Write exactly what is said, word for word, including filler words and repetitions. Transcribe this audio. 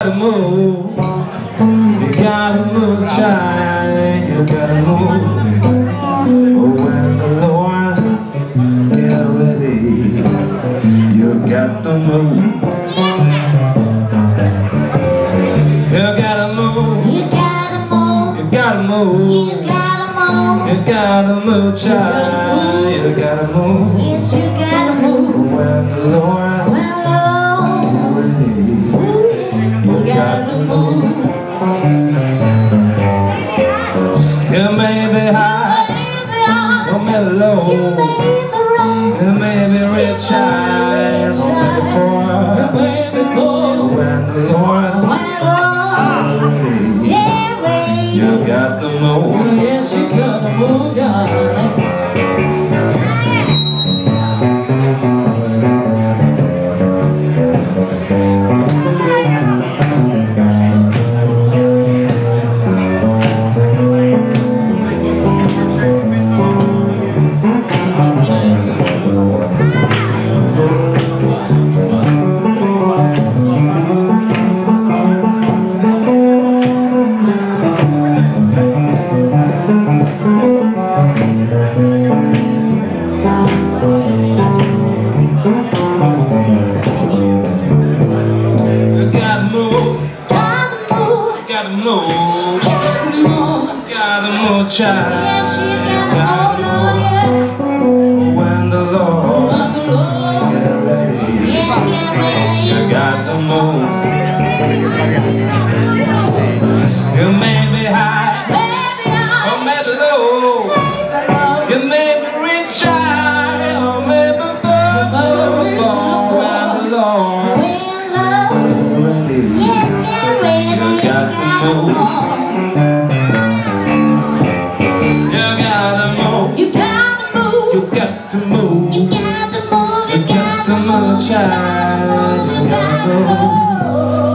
move, you gotta move, child, you gotta move. Oh, when the Lord get ready, you got to move. You gotta move, you gotta move, you gotta move, you gotta move, you gotta move, child, you gotta move. yes, you gotta move. When the Lord When Lord get ready, you got to move. You may be high, you may be low, you may be rich, child, you may be poor. When the Lord get ready, you got to move. yes, you gotta move, darling. Gotta move, gotta move, gotta move, child. Yes, you gotta move, Lord. When the Lord get ready, Yes, get ready. you got to move. You may be high, or maybe low. You may be rich, child, or maybe poor. When the Lord get ready, Yes, get ready. you got to move. You gotta move. You gotta move. You got to move. You gotta move. You got to move, child. You gotta move.